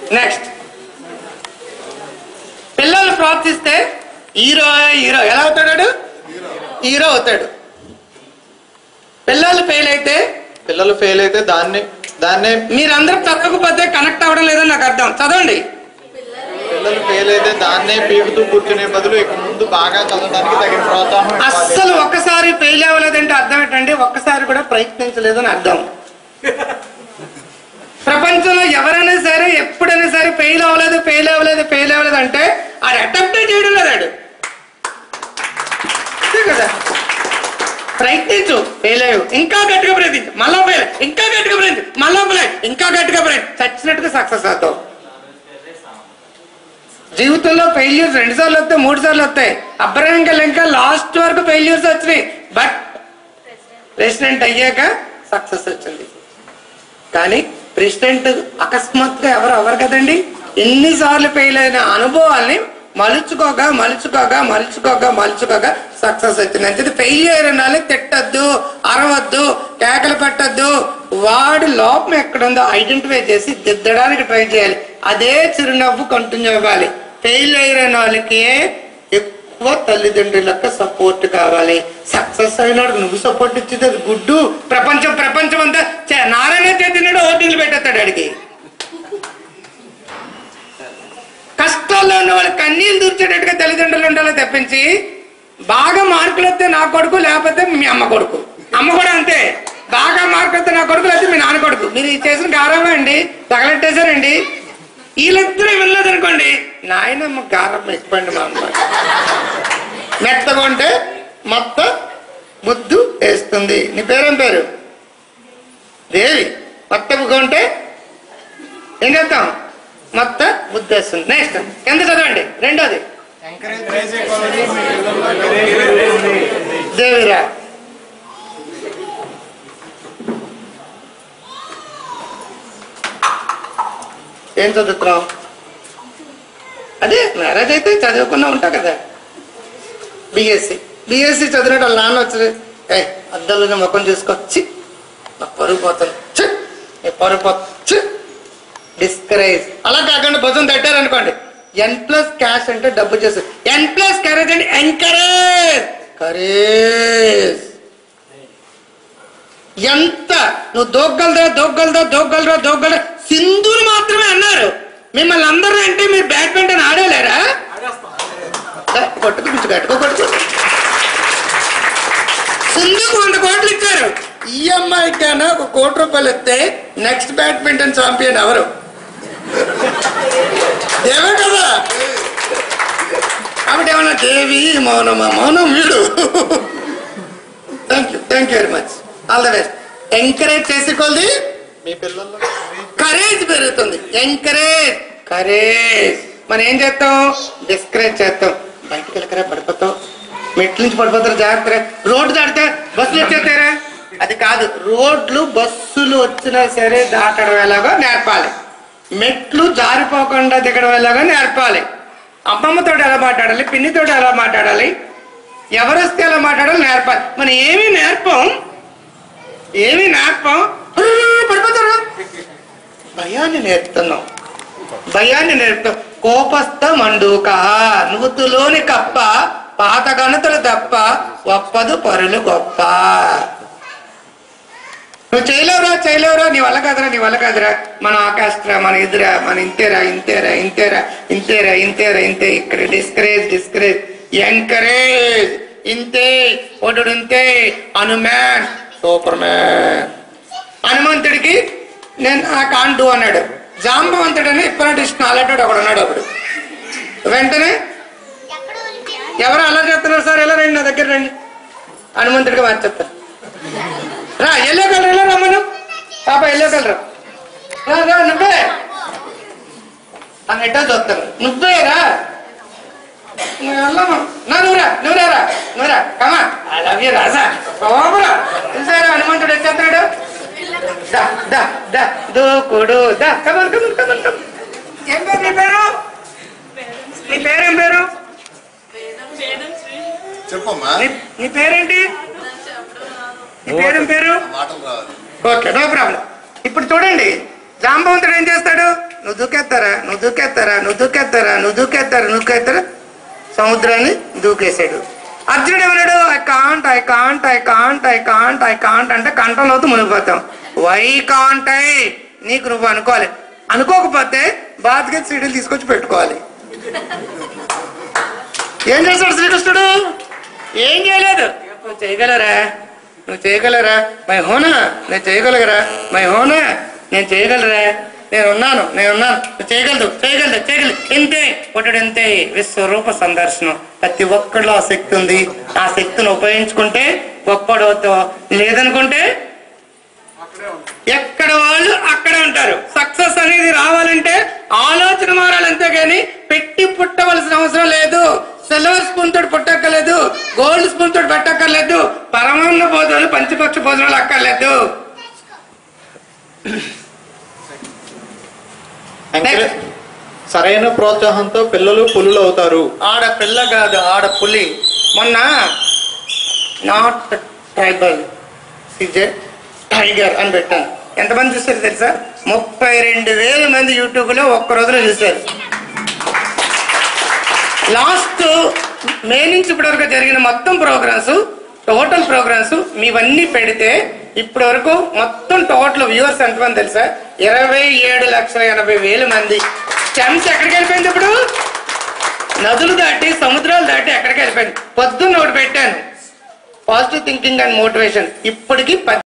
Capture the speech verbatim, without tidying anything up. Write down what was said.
Next, పిల్లలు ప్రార్థిస్తే hero hero ఎలా అవుతాడు? హీరో అవుతాడు. పిల్లలు ఫెయిల్ అయితే పిల్లలు ఫెయిల్ అయితే దాన్ని దాన్నే మీరందరూ చదవకపోతే కనెక్ట్ అవ్వడం లేదని నాకు అర్థం. చదవండి. పిల్లలు ఫెయిల్ అయితే దాన్నే పీకుతూ కూర్చునే బదులు ఇక ముందు బాగా చదవడానికి తగిన ప్రోత్సాహం. అస్సలు ఒక్కసారి ఫెయిల్ అవ్వలేదంటే అర్థం ఏంటంటే ఒక్కసారి కూడా ప్రయత్నించలేదని అర్థం. ప్రపంచంలో ఎవరైనా సరే ఎప్పుడైనా సరే ఫెయిల్ అవ్వలేదు ఫెయిల్ అవ్వలేదు ఫెయిల్ అవ్వలేదు అంటే అది అటెంప్టే చేయడం లేదాడు కదా. ప్రయత్నించు, ఫెయిల్ అయ్యు, ఇంకా గట్టిగా ప్రయత్నించు, మళ్ళా ఫెయిల్, ఇంకా గట్టిగా ప్రయత్నించు, మళ్ళా ఫెయిల్, ఇంకా గట్టిగా ప్రయత్నించు, చచ్చినట్టుగా సక్సెస్ అవుతావు. జీవితంలో ఫెయిల్యూర్స్ రెండు సార్లు వస్తాయి, మూడు సార్లు వస్తాయి. అబ్రహం ఇంకా లాస్ట్ వరకు ఫెయిల్యూర్స్ వచ్చినాయి, బట్ ప్రెసిడెంట్ అయ్యాక సక్సెస్ వచ్చింది. కానీ ప్రెసిడెంట్ అకస్మాత్తుగా ఎవరు అవ్వరు కదండి. ఎన్నిసార్లు ఫెయిల్ అయిన అనుభవాల్ని మలుచుకోగా మలుచుకోగా మలుచుకోగా మలుచుకోగా సక్సెస్ వచ్చింది. అంటే ఫెయిల్యూర్ అనాలి, తిట్టద్దు, అరవద్దు, కేకలు పెట్టద్దు. వాడి లోపం ఎక్కడుందో ఐడెంటిఫై చేసి దిద్దడానికి ట్రై చేయాలి. అదే చిరునవ్వు కంటిన్యూ అవ్వాలి. ఫెయిల్ అయిన వాళ్ళకి ఎక్కువ తల్లిదండ్రులకు సపోర్ట్ కావాలి. సక్సెస్ అయిన నువ్వు సపోర్ట్ ఇచ్చేది అది గుడ్డు. ప్రపంచం ప్రపంచం అంతా నారాయణ చైతన్యుడు ఓటింగ్లు పెట్టేస్తాడు అడిగి. కష్టాల్లో ఉన్న వాళ్ళు కన్నీళ్ళు దూర్చేటట్టుగా తల్లిదండ్రులు ఉండాలో తప్పించి బాగా మార్కులు వస్తే నా కొడుకు లేకపోతే మీ అమ్మ కొడుకు, అమ్మ కూడా అంతే. బాగా మార్కులు వస్తే నా కొడుకు లేకపోతే మీ నాన్న కొడుకు. మీరు చేసిన గారమే అండి, తగలెట్టేశారండి. వీళ్ళిద్దరూ వెళ్ళలేదు అనుకోండి, నాయనమ్మ గారం ఎక్కువండి. మా అమ్మ మెత్తగా ఉంటే మొత్తం బుద్ధు వేస్తుంది. నీ పేరేం పేరు? దేవి. మొత్తగా ఉంటే ఏం చేస్తాం? మొత్తం బుద్ధి వేస్తుంది. నెక్స్ట్ ఎంత చదవండి. రెండోది దేవిరా. ఏం చదువుతున్నావు? అదే మ్యారేజ్ అయితే చదువుకున్నా ఉంటావు కదా. బిఎస్సి బిఎస్సి చదివినట్టు వాళ్ళ నాన్న వచ్చి ఏ అద్దాలు ముఖం చూసుకొచ్చి నా పరుగు పోతాను, చి నీ పరుగు పోతా, డిస్కరేజ్. అలా కాకుండా భుజం తట్టారనుకోండి, ఎన్ ప్లస్ క్యాష్ అంటే డబ్బు చేస్తారు, ఎన్ ప్లస్ కరేజ్ అంటే ఎంకరేజ్. కరేజ్ ఎంత నువ్వు దోగ్గలదా దోగ్గలదా దోగ్గలరా దోగ్గలరా. సింధుని మాత్రమే అన్నారు, మిమ్మల్ని అందరూ అంటే మీరు బ్యాడ్మింటన్ ఆడేలేరా? కొట్టుకు పిచ్చి కట్టుకో కొట్టుకో. సింధుకు వంద కోట్లు ఇచ్చారు, ఈఎంఐ కన్నా ఒక కోటి రూపాయలు ఇస్తే నెక్స్ట్ బ్యాడ్మింటన్ ఛాంపియన్ ఎవరు? దేవే కదా. కాబట్టి ఏమన్నా దేవి మౌనమా? మౌనం వీడు. Thank you thank you very much. All the best. Encourage చేసుకోవాలి, మీ పిల్లల్లో కరేజ్ పెరుగుతుంది. Encourage courage. మనం ఏం చేస్తాం? డిస్కరేజ్ చేస్తాం. బయటకు వెళ్ళకరా పడిపోతావు, మెట్ల నుంచి పడిపోతారు, జాగ్రత్త. రోడ్డు దాటితే బస్సులు వచ్చేస్తారా? అది కాదు. రోడ్లు బస్సులు వచ్చినా సరే దాటడం ఎలాగో నేర్పాలి. మెట్లు జారిపోకుండా దిగడం ఎలాగో నేర్పాలి. అమ్మమ్మతో ఎలా మాట్లాడాలి, పిన్నితో ఎలా మాట్లాడాలి, ఎవరొస్తే ఎలా మాట్లాడాలి నేర్పాలి. మనం ఏమీ నేర్పం ఏమీ నేర్పం పడిపోతారు. భయాన్ని నేర్పుతున్నాం, భయాన్ని నేర్పుతాం. కోపస్థ మండూక నూతులోని కప్ప పాత గణతులు తప్ప ఒప్పదు పరులు గొప్ప. నువ్వు చేయలేవురా చేయలేవురా, నీ వల్ల కాదురా నీ వల్ల కాదురా, మన ఆకాశరా, మన ఎదురా, మన ఇంతేరా ఇంతేరా ఇంతేరా ఇంతేరా ఇంతేరా ఇంతే. ఇక్కడ డిస్కరేజ్ డిస్కరేజ్ ఎంకరేజ్. ఇంతే ఒడు ఇంతే. Hanuman super man. హనుమంతుడికి నేను ఆ కాంటు అన్నాడు. జాంబవంతుడని ఇప్పటిష్టం అలాంటి ఒకడు అన్నాడు. అప్పుడు వెంటనే ఎవరు అలా చేస్తున్నారు సార్, ఎలా రండి నా దగ్గర రండి, హనుమంతుడికి మార్చి చెప్తారు. రా ఎల్లో కలర్ ఎలా రమ్మను పాప, ఎల్లో కలర్ రా రా నువ్వే అని ఎట్టా చూస్తాను. నువ్వే రా వెళ్ళమ్మా, నా నువ్వురా నువ్వురా రా నువ్వురా కమా ఐ లవ్ యూ రాజా బాబురా. చూసారా హనుమంతుడు వచ్చేస్తున్నాడు. దా దా దా దూకుడు దా కమన్ కమన్ కమన్ కమన్. ఏం పేరు నీ పేరు? నీ పేరేం పేరు? చెప్పమ్మా. నీ పేరేంటి? నీ పేరేం పేరు? Okay no problem. ఇప్పుడు చూడండి, జాంబవంతుడు ఏం చేస్తాడు? నువ్వు దూకేస్తారా నువ్వు దూకేస్తారా నువ్వు దూకేస్తారా నువ్వు దూకేస్తారా నువ్వు దూకేస్తారా సముద్రాన్ని దూకేశాడు. అర్జునుడు ఏమన్నాడు? I can't I can't I can't I can't I can't అంటే కంఠంలో మునిగిపోతాం. వై కాంట్ ఐ నీకు నువ్వు అనుకోవాలి. అనుకోకపోతే బాధ్యత సీడీలు తీసుకొచ్చి పెట్టుకోవాలి. ఏం చేస్తాడు శ్రీకృష్ణుడు? ఏం చేయలేదు. నువ్వు చేయగలరా నువ్వు చేయగలరా మై హోనా నేను చేయగలగరా మై హోనా నేను చేయగలరా నేనున్నాను నేనున్నాను నువ్వు చేయగలదు చేయగలదు చేయగలదు ఇంతే ఒకటి ఇంతే. విశ్వరూప సందర్శనం. ప్రతి ఒక్కడిలో ఆ శక్తి ఉంది. ఆ శక్తిని ఉపయోగించుకుంటే గొప్పడవుతావు, లేదనుకుంటే ఎక్కడ వాళ్ళు అక్కడే ఉంటారు. సక్సెస్ అనేది రావాలంటే ఆలోచన మారాలి, అంతేగాని పెట్టి పుట్టవలసిన అవసరం లేదు. సిల్వర్ స్పూన్ తోటి పుట్టక్కర్లేదు, గోల్డ్ స్పూన్ తోటి పెట్టక్కర్లేదు, పరమాన్న భోజనాలు పంచపక్ష భోజనాలు అక్కర్లేదు. సరైన ప్రోత్సాహంతో పిల్లలు పులులు అవుతారు. ఆడ పిల్ల కాదు, ఆడ పులి. మొన్న నాట్ ట్రైబల్ సిజే టైగర్ అని పెట్టాను. ఎంతమంది చూసారు తెలుసా? ముప్పై రెండు వేల మంది యూట్యూబ్ లో ఒక్క రోజులో చూశారు. లాస్ట్ మే నుంచి ఇప్పటి వరకు జరిగిన మొత్తం ప్రోగ్రామ్స్, టోటల్ ప్రోగ్రామ్స్ మీవన్నీ పెడితే ఇప్పటి వరకు మొత్తం టోటల్ వ్యూవర్స్ ఎంతమంది తెలుసా? ఇరవై ఏడు లక్షల ఎనభై వేల మంది. ఛాన్స్ ఎక్కడికి వెళ్ళిపోయింది? ఇప్పుడు నదులు దాటి సముద్రాలు దాటి ఎక్కడికి వెళ్ళిపోయింది. పొద్దున్న ఒకటి పెట్టాను, పాజిటివ్ థింకింగ్ అండ్ మోటివేషన్. ఇప్పటికి